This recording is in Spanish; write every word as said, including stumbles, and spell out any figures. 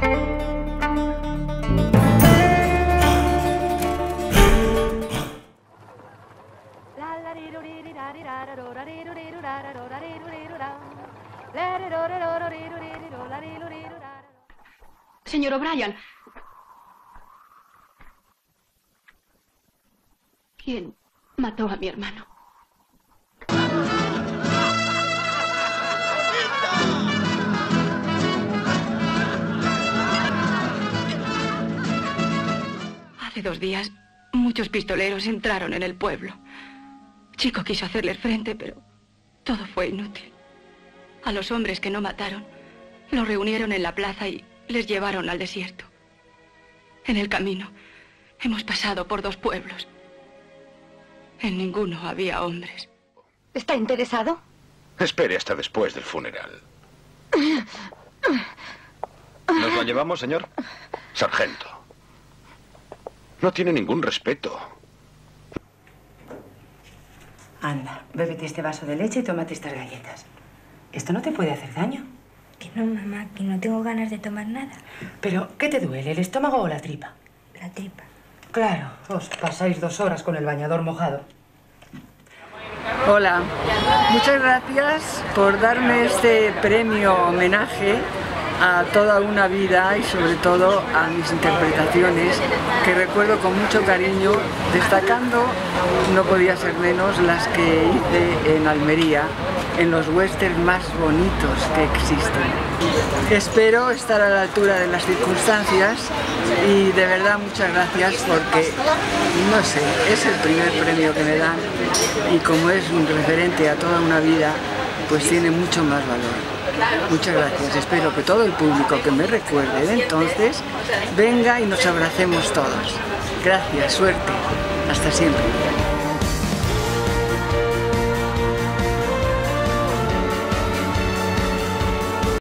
Señor O'Brien. ¿Quién mató a mi hermano? Hace dos días, muchos pistoleros entraron en el pueblo. Chico quiso hacerles frente, pero todo fue inútil. A los hombres que no mataron, los reunieron en la plaza y les llevaron al desierto. En el camino, hemos pasado por dos pueblos. En ninguno había hombres. ¿Está interesado? Espere hasta después del funeral. ¿Nos lo llevamos, señor? Sargento. No tiene ningún respeto. Anda, bébete este vaso de leche y tómate estas galletas. Esto no te puede hacer daño. Que no, mamá, que no tengo ganas de tomar nada. ¿Pero qué te duele, el estómago o la tripa? La tripa. Claro, os pasáis dos horas con el bañador mojado. Hola, muchas gracias por darme este premio homenaje a toda una vida y sobre todo a mis interpretaciones que recuerdo con mucho cariño, destacando, no podía ser menos, las que hice en Almería, en los westerns más bonitos que existen. Espero estar a la altura de las circunstancias y de verdad muchas gracias porque, no sé, es el primer premio que me dan y como es un referente a toda una vida, pues tiene mucho más valor. Muchas gracias, espero que todo el público que me recuerde de entonces venga y nos abracemos todos. Gracias, suerte, hasta siempre.